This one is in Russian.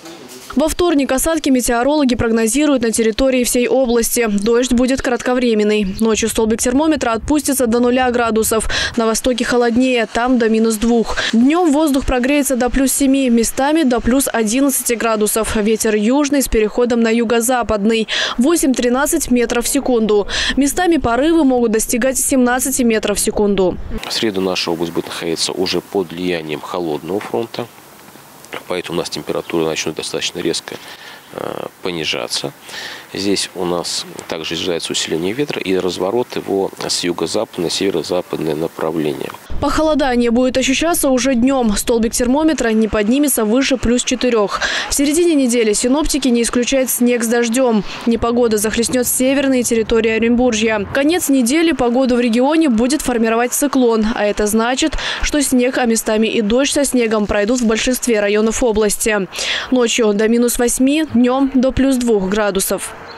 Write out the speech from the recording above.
Во вторник осадки метеорологи прогнозируют на территории всей области. Дождь будет кратковременный. Ночью столбик термометра отпустится до 0 градусов. На востоке холоднее, там до -2. Днем воздух прогреется до +7, местами до +11 градусов. Ветер южный с переходом на юго-западный. 8-13 метров в секунду. Местами порывы могут достигать 17 метров в секунду. В среду наша область будет находиться уже под влиянием холодного фронта. Поэтому у нас температура начнет достаточно резко понижаться. Здесь у нас также ожидается усиление ветра и разворот его с юго-запада на северо-западное направление. Похолодание будет ощущаться уже днем. Столбик термометра не поднимется выше +4. В середине недели синоптики не исключают снег с дождем. Непогода захлестнет северные территории Оренбуржья. Конец недели погоду в регионе будет формировать циклон. А это значит, что снег, а местами и дождь со снегом пройдут в большинстве районов области. Ночью до -8, днем до +2 градусов.